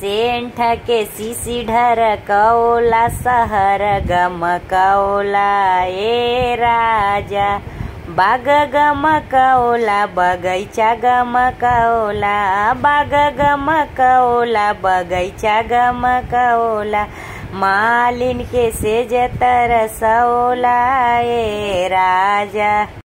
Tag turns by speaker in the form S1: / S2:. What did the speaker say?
S1: सेंठ के सीसी ढरकौला सहर गमकौला ए राजा। बाग गमकौला बगैचा गमकौला, बाग गमकौला बगैचा गमकौला। मालिन के सेज तरसौला ए राजा।